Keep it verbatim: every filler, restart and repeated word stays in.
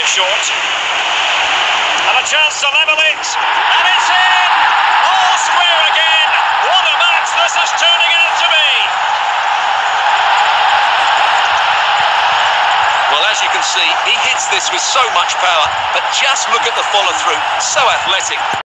it short. And a chance to level it. And it's in! All square again. What a match this is turning out to be. Well, as you can see, he hits this with so much power, but just look at the follow-through. So athletic.